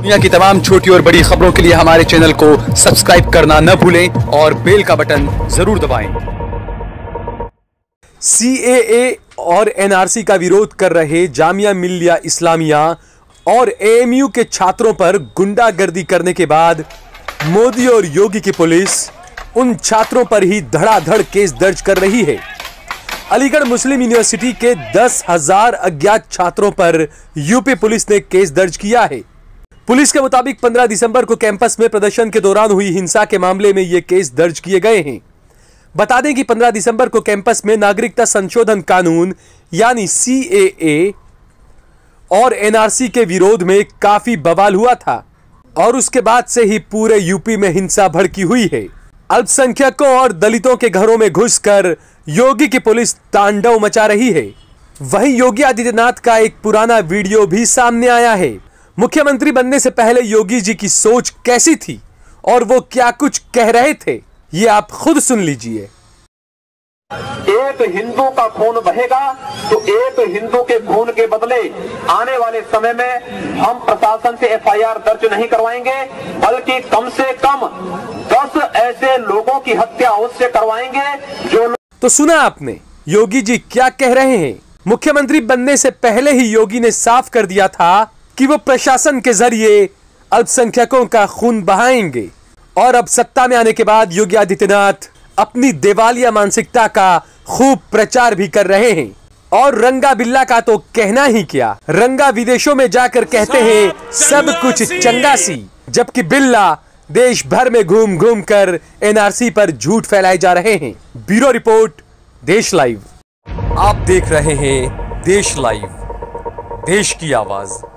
दुनिया की तमाम छोटी और बड़ी खबरों के लिए हमारे चैनल को सब्सक्राइब करना न भूलें और बेल का बटन जरूर दबाएं। CAA और NRC का विरोध कर रहे जामिया मिल्लिया इस्लामिया और AMU के छात्रों पर गुंडागर्दी करने के बाद मोदी और योगी की पुलिस उन छात्रों पर ही धड़ाधड़ केस दर्ज कर रही है। अलीगढ़ मुस्लिम यूनिवर्सिटी के 10,000 अज्ञात छात्रों पर यूपी पुलिस ने केस दर्ज किया है। पुलिस के मुताबिक 15 दिसंबर को कैंपस में प्रदर्शन के दौरान हुई हिंसा के मामले में ये केस दर्ज किए गए हैं। बता दें कि 15 दिसंबर को कैंपस में नागरिकता संशोधन कानून यानी CAA और NRC के विरोध में काफी बवाल हुआ था और उसके बाद से ही पूरे यूपी में हिंसा भड़की हुई है। अल्पसंख्यकों और दलितों के घरों में घुसकर योगी की पुलिस तांडव मचा रही है। वहीं योगी आदित्यनाथ का एक पुराना वीडियो भी सामने आया है। मुख्यमंत्री बनने से पहले योगी जी की सोच कैसी थी और वो क्या कुछ कह रहे थे, ये आप खुद सुन लीजिए। एक हिंदू का खून बहेगा तो एक हिंदू के खून के बदले आने वाले समय में हम प्रशासन से FIR दर्ज नहीं करवाएंगे, बल्कि कम से कम 10 ऐसे लोगों की हत्या अवश्य करवाएंगे जो। तो सुना आपने योगी जी क्या कह रहे हैं। मुख्यमंत्री बनने से पहले ही योगी ने साफ कर दिया था कि वो प्रशासन के जरिए अल्पसंख्यकों का खून बहाएंगे और अब सत्ता में आने के बाद योगी आदित्यनाथ अपनी देवालिया मानसिकता का खूब प्रचार भी कर रहे हैं। और रंगा बिल्ला का तो कहना ही क्या, रंगा विदेशों में जाकर कहते हैं सब कुछ चंगा सी, जबकि बिल्ला देश भर में घूम घूम कर NRC पर झूठ फैलाए जा रहे हैं। Bureau report, Desh live. आप देख रहे हैं देश लाइव, देश की आवाज।